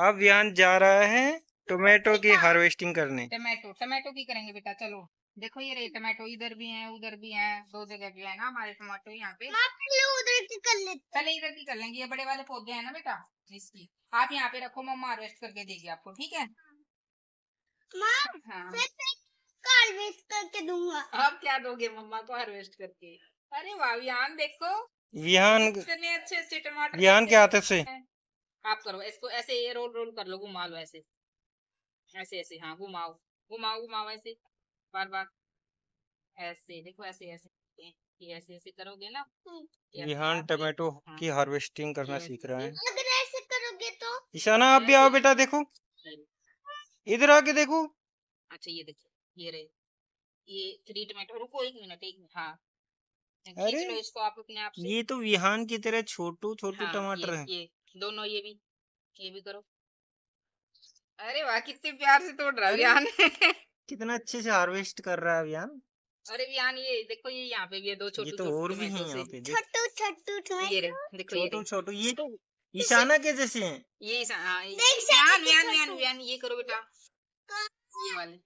अब विहान जा रहा है टोमेटो की हार्वेस्टिंग करने। टमाटो की करेंगे बेटा। चलो देखो ये रहे टमाटो, इधर भी हैं उधर भी हैं, दो जगह भी है ना हमारे टमाटो यहाँ पे। उधर की कर लेते, पहले इधर की कर लेंगे। ये बड़े वाले पौधे हैं ना बेटा इसकी, आप यहाँ पे रखो, मम्मा हार्वेस्ट करके देगी आपको, ठीक है। हाँ हार्वेस्ट करके दूंगा। आप क्या दोगे मम्मा को हार्वेस्ट करके? अरे वाह विहान देखो, विहान कितने अच्छे अच्छे टमाटर। विहान के हाथ से आप करो इसको ऐसे, ये रोल रोल कर लो, घुमा लो ऐसे ऐसे ऐसे, हाँ घुमाओ घुमाओ घुमाओ ऐसे, बार बार ऐसे देखो, ऐसे ऐसे, ये ऐसे ऐसे करोगे ना, विहान टोमेटो की हार्वेस्टिंग करना सीख रहा है। अगर ऐसे करोगे तो ईशाना आप भी आओ बेटा, देखो इधर आके देखो। अच्छा ये देखो, ये रहे ये 3 टमाटो। रुको एक मिनट हाँ अरे खींच लो इसको आप अपने आप से। ये तो विहान की तरह छोटू छोटू हाँ, टमाटर है। ये दोनों, ये भी करो। अरे वाह कितने प्यार से तोड़ रहा है विहान। कितना अच्छे से हार्वेस्ट कर रहा है विहान। अरे विहान ये देखो, ये यहाँ पे भी है दो ये छोटू तो छोटू और भी हैं टमाटो से। यहाँ पे, छोटू छोटू ये रहे देखो, ये छोटू रहे छोटू। ये तो ईशाना के जैसे हैं। ये विहान विहान विहान विहान, ये करो बेटा, ये वाले।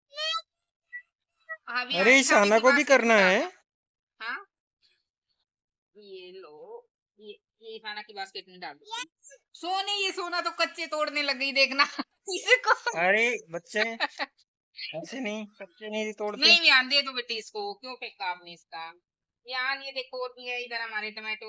हाँ अरे विहान खाने ईशाना की को भी बास्केट में करना है। डालना। हाँ ये लो, ये खाना की बास्केट में डाल दो। सोने, ये सोना तो कच्चे तोड़ने लग गई देखना इसको। अरे बच्चे ऐसे नहीं, कच्चे नहीं तोड़ते। नहीं ध्यान दे दो बेटी इसको, क्यों फेंका आपने इसका। यार ये देखो और भी है इधर हमारे टमाटो,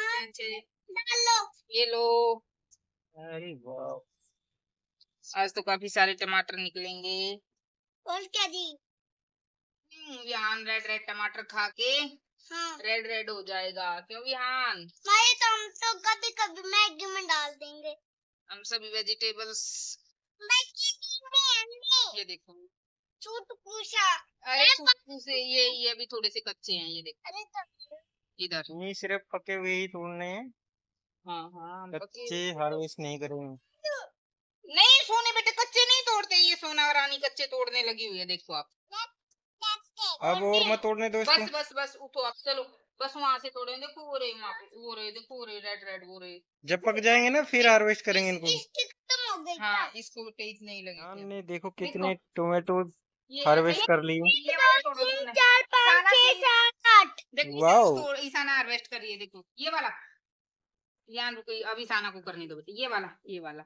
ये लो। अरे वाह, आज तो काफी सारे टमाटर निकलेंगे। और क्या जी, विहान रेड रेड टमाटर खा के रेड रेड हो जाएगा, क्यों विहान? तो हम तो कभी कभी मैगी में डाल देंगे हम सभी वेजिटेबल्स। ये देखो चूटपूसा, अरे चूटू से ये अभी थोड़े से कच्चे हैं, ये देखो इधर। नहीं सिर्फ पके हुए ही तोड़ने हैं, हाँ हाँ कच्चे हार्वेस्ट नहीं करेंगे। नहीं सोने बेटे कच्चे नहीं तोड़ते, ये सोना और रानी कच्चे तोड़ने लगी हुई है, देखो आप। अब और मत तोड़ने दो इसको। बस बस बस उठो आप, चलो बस वहां से तोड़े, देखो वो रहे वहां पे, वो रहे देखो, वो रहे रेड रेड, वो रहे। जब पक जाएंगे ना फिर हार्वेस्ट करेंगे इनको। हाँ इसको टेस्ट नहीं लगी ध्यान थी। ने देखो कितने टोमेटो ये हार्वेस्ट कर लिए। 4 5 6 7 8 देखो वाओ, ईशाना हार्वेस्ट कर रही है, देखो ये वाला। यहाँ रुको, अभी ईशाना को करने दो बेटे, ये वाला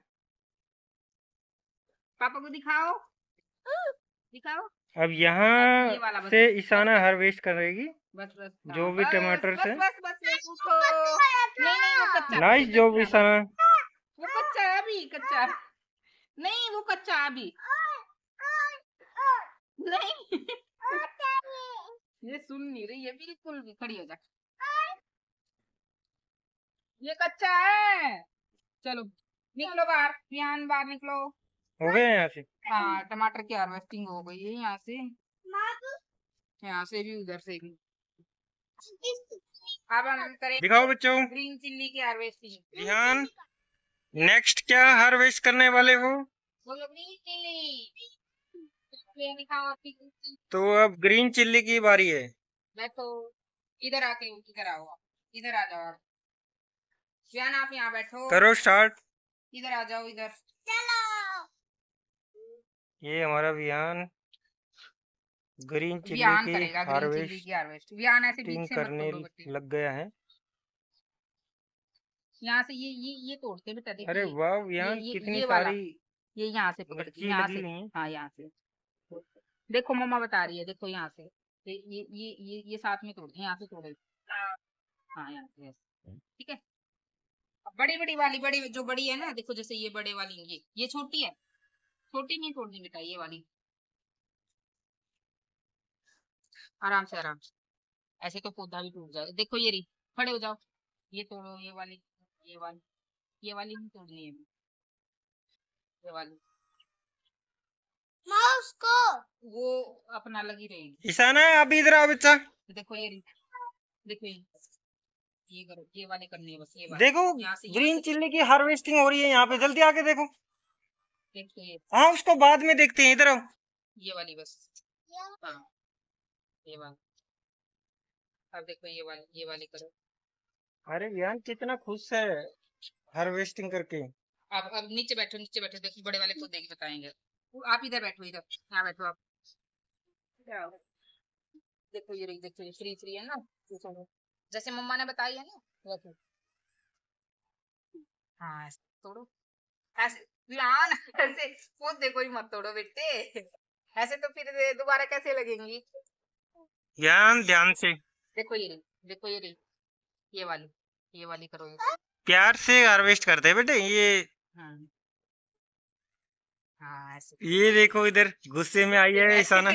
पापा को दिखाओ, दिखाओ। अब यहाँ वाला बस, से ईशाना हार्वेस्ट करेगी बस बस जो भी टमाटर से। बस बस बस उठो। नहीं वो कच्चा, नाइस जॉब ईशाना। वो कच्चा है अभी, कच्चा नहीं, वो कच्चा है अभी नहीं। ये सुन नहीं रही है बिल्कुल भी, खड़ी हो जा, ये कच्चा है। चलो निकलो बाहर, विहान बाहर निकलो। हो गया यहाँ से। हाँ टमाटर की हार्वेस्टिंग हो गई है यहाँ से भी उधर से भी। अब हम करें दिखाओ बच्चों। ग्रीन चिल्ली की हार्वेस्टिंग। विहान नेक्स्ट क्या हार्वेस्ट करने वाले हो? बोलो ग्रीन चिल्ली। दिखाओ आपकी green chilli। तो अब ग्रीन चिल्ली की बारी है। बैठो, इधर आके इधर आओ आप, इधर आ जाओ आप, विहान आप यहाँ बैठो, करो स्टार्ट। इधर आ जाओ इधर, चलो। ये हमारा विहान ग्रीन चिल्ली विहान की करेगा ग्रीन चिल्ली की हार्वेस्ट। विहान ऐसे बीच से मत करने तोड़ो बच्चे, लग गया है। यहाँ से ये तोड़ते बेटा, देखिए अरे वाह विहान कितनी ये वाला, सारी ये यहाँ से पकड़ के, मिर्ची यहाँ लगी से, हुई है। हाँ यहाँ से देखो मम्मा बता रही है, देखो यहाँ से ये साथ में तोड़, यहाँ से तोड़े, हाँ यहाँ से ठीक है। अब बड़ी बड़ी वाली, बड़ी जो बड़ी है ना, देखो जैसे ये बड़े वाली, ये छोटी है, छोटी नहीं तोड़नी बेटा, ये वाली आराम से आराम से, ऐसे तो पौधा भी टूट जाए। देखो ये रही, खड़े हो जाओ, ये तोड़ो, ये वाली, ये वाली नहीं तोड़नी है, ये वाली माउस को वो अपना लगी रहेगी। ईशाना अभी इधर आओ बच्चा। देखो ये रही, देखो ये करो, ये वाले करनी है बस, ये वाले। देखो ग्रीन चिल्ली की हार्वेस्टिंग हो रही है यहाँ पे, जल्दी आके देखो। देखो ये, हाँ उसको बाद में देखते हैं, इधर आओ। ये वाली बस, हाँ ये वाली, अब देखो ये वाली करो। अरे विहान कितना खुश है हार्वेस्टिंग करके। अब नीचे बैठो, नीचे बैठो, देखो बड़े वाले को देख बताएंगे। आप इधर बैठो, इधर यहाँ बैठो आप। देखो ये रही, देखो ये फ्री फ्री है ना, जैसे मम्मा ने बताई है ना वैसे। हाँ ऐसे तोड़ो, ऐसे विहान ऐसे वो देखो ही मत तोड़ो बेटे, ऐसे तो फिर दोबारा कैसे लगेंगी। ध्यान ध्यान से, देखो ये रही, देखो ये रही, ये वाली करो ये। प्यार से हार्वेस्ट करते हैं बेटे ये। हाँ हाँ ऐसे। ये देखो इधर गुस्से में आई है ईशाना।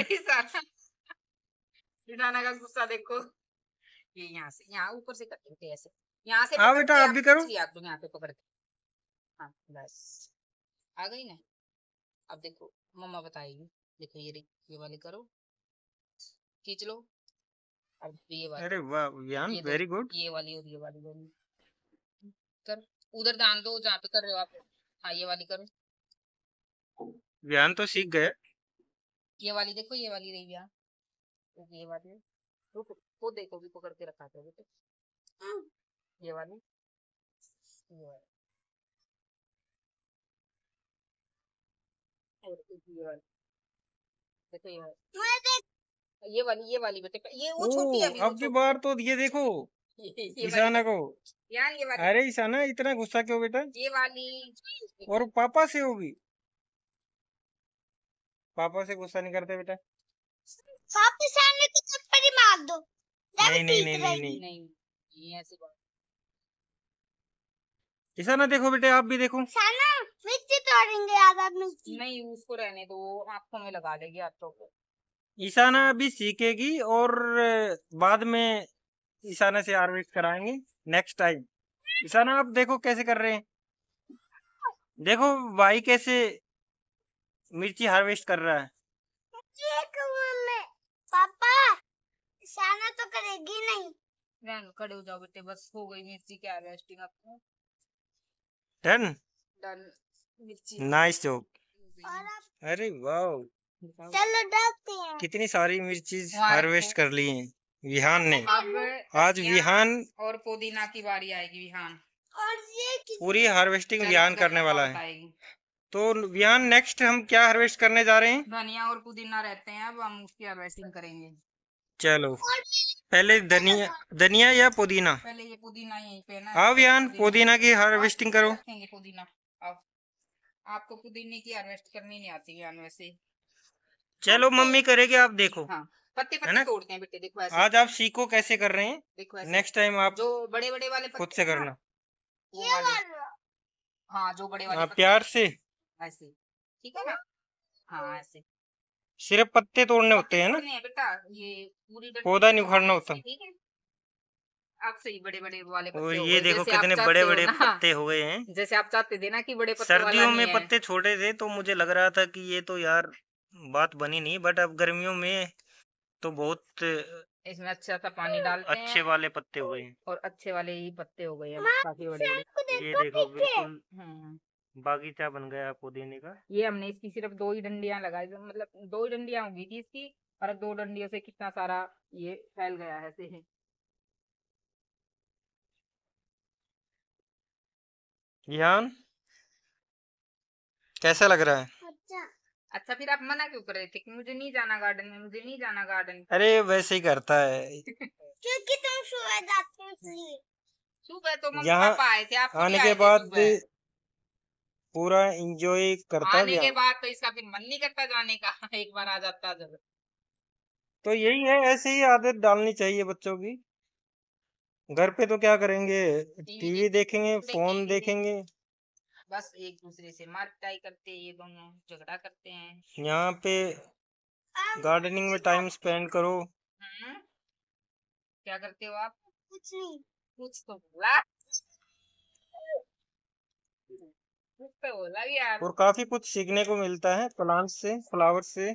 ईशाना का गुस्सा देखो। ये यहाँ से, यहाँ ऊपर से करते थे ऐसे, यहाँ से हाँ पकड़ बेटा के आप भी करो। आप लोग यहाँ पे पकड़ के। हाँ बस आ गई ना। अब देखो मम्मा बताएगी, देखो ये रही, ये वाली करो, खींच लो। अब ये वाली, अरे वाह विहान, ये दो, वेरी गुड। ये वाली और ये वाली दोनों कर, उधर ध्यान दो जहाँ पे कर रहे हो आप। हाँ ये वाली करो, विहान तो सीख गए। ये वाली देखो, ये वाली रही यहाँ, ये वाली रुको, वो देखो भी पकड़ के रखा था बेटे, ये वाली, ये वाली और ये वाली, देखो ये वाली, ये वाली बेटे, ये वो छोटी है अभी, वो अब की छोटी बार तो ये देखो ये ईशाना को। यार ये वाली, अरे ईशाना इतना गुस्सा क्यों बेटा? ये वाली और पापा से होगी, पापा से गुस्सा नहीं करते बेटा। पापा सामने को थप्पड़ ही मार दो। नहीं नहीं नहीं नहीं नहीं नहीं, ये ऐसी बात। ईशाना देखो बेटे, आप भी देखो। साना मिर्ची तोड़ेंगे आधा मिर्ची। नहीं उसको रहने दो, वो आंखों में लगा लेगी हाथों को। ईशाना अभी सीखेगी और बाद में ईशाना से हार्वेस्ट कराएंगे नेक्स्ट टाइम। ईशाना आप देखो कैसे कर रहे हैं, देखो भाई कैसे मिर्ची हार्वेस्ट कर रहा है। पापा साना तो करेगी नहीं। रहने, खड़े हो जाओ बेटे, बस हो गई मिर्ची की हार्वेस्टिंग आपको। डन, डन, मिर्ची नाइस जॉब। और अब अरे वाह, चलो डालते हैं। कितनी सारी मिर्ची वाह, हार्वेस्ट कर ली हैं विहान ने। अब आज विहान और पुदीना की बारी आएगी विहान, और ये पूरी हार्वेस्टिंग चलो, विहान तो करने वाला है। बताएगी। तो विहान नेक्स्ट हम क्या हार्वेस्ट करने जा रहे हैं? धनिया और पुदीना रहते हैं, अब हम उसकी हार्वेस्टिंग करेंगे। चलो पहले धनिया, धनिया या पुदीना? पहले ये पुदीना यहीं पे ना। आओ विहान पुदीना की हार्वेस्टिंग करो। रखेंगे पुदीना। अब आपको पुदीने की हार्वेस्ट करनी नहीं आती विहान वैसे। चलो मम्मी करेगी, आप देखो। हाँ पत्ते है ना? पत्ते तोड़ते हैं बेटे, देखो ऐसे, आज आप सीखो कैसे कर रहे हैं, देखो ऐसे। नेक्स्ट टाइम आप जो बड़े बड़े वाले खुद पत्ते से हैं ना, करना। वो ये वाले, वाला। हाँ जो बड़े वाले हाँ पत्ते प्यार से, ऐसे, ठीक है ना। हाँ ऐसे सिर्फ पत्ते तोड़ने होते हैं ना, तोड़ने हैं बेटा, ये पूरी डंडी पौधा नहीं को उखाड़ना होता। ठीक है। आप सही बड़े बड़े वाले और पत्ते हो ये गए, देखो जैसे आप कितने चाहते बड़े हो बड़े ना। पत्ते हो गए हैं। जैसे आप चाहते थे ना कि बड़े पत्ते सर्दियों वाला में नहीं है। पत्ते छोटे थे तो मुझे लग रहा था कि ये तो यार बात बनी नहीं, बट अब गर्मियों में तो बहुत इसमें अच्छा सा पानी डालते अच्छे हैं वाले पत्ते हो गए हैं। और अच्छे वाले ही पत्ते हो गए हैं, काफी बड़े बड़े। ये देखो बिल्कुल हम्म, बागीचा बन गया पुदीने का। ये हमने इसकी सिर्फ 2 ही डंडियां लगाई, मतलब 2 ही डंडियां होगी थी इसकी, और अब 2 डंडियों से कितना सारा ये फैल गया है ऐसे। विहान कैसा लग रहा है? अच्छा अच्छा फिर आप मना क्यों कर रहे थे कि मुझे नहीं जाना गार्डन में, मुझे नहीं जाना गार्डन? अरे वैसे ही करता है। क्योंकि तुम सुबह जाते हो इसलिए। सुबह तो मम्मी यहाँ पापा आए थे, आप खुद ही आने आए के थे बाद सुबह। पूरा एंजॉय करता आने के विहान। बाद तो इसका फिर मन नहीं करता जाने का। एक बार आ जाता जब। तो यही है, ऐसे ही आदत डालनी चाहिए बच्चों की। घर पे तो क्या करेंगे, टीवी देखेंगे, फोन देखेंगे। बस एक दूसरे से मार पिटाई करते हैं, ये दोनों झगड़ा करते हैं। यहाँ पे गार्डनिंग में टाइम स्पेंड करो। क्या करते हो आप? कुछ नहीं। कुछ तो बोला, कुछ तो बोला भी यार। और काफी कुछ सीखने को मिलता है प्लांट से, फ्लावर से।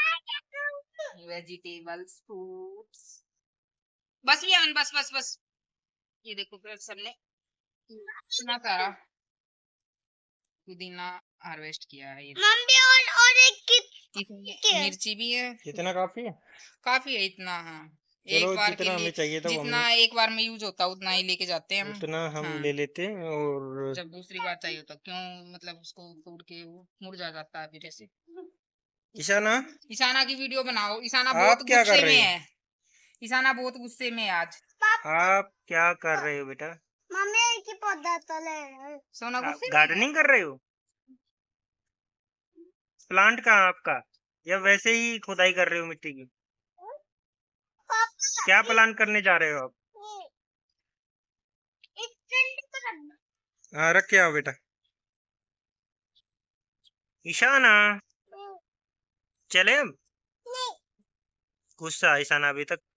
Vegetables, fruits. बस भी आन, बस बस बस। ये देखो फिर सबने इतना सारा पुदीना हार्वेस्ट किया है। ये मम्मी और एक इसमें मिर्ची भी है। कितना काफी है? काफी है इतना, हाँ एक चलो बार के जितना लिए हमें चाहिए था वो जितना हमने एक बार में यूज होता उतना ही लेके जाते हैं हम। उतना हम हाँ। ले लेते हैं और जब दूसरी बार चाहिए होता क्यों, मतलब उसको तोड़ के वो मुरझा जाता है फिर ऐसे। ईशाना ईशाना की वीडियो बनाओ, ईशाना आप बहुत क्या कर गुस्से में रहे हो? है। ईशाना बहुत गुस्से में है आज। आप क्या कर रहे हो बेटा? मम्मी की पौधा तो ले सोना आप गुस्से में है। गार्डनिंग कर रहे हो? प्लांट कहाँ आपका, या वैसे ही खुदाई कर रहे हो मिट्टी की? पापा क्या प्लान करने जा रहे हो आप? एक फ्रेंड को रखना। हाँ रख के आओ बेटा। ईशाना चले हम? नहीं गुस्सा ईशाना अभी तक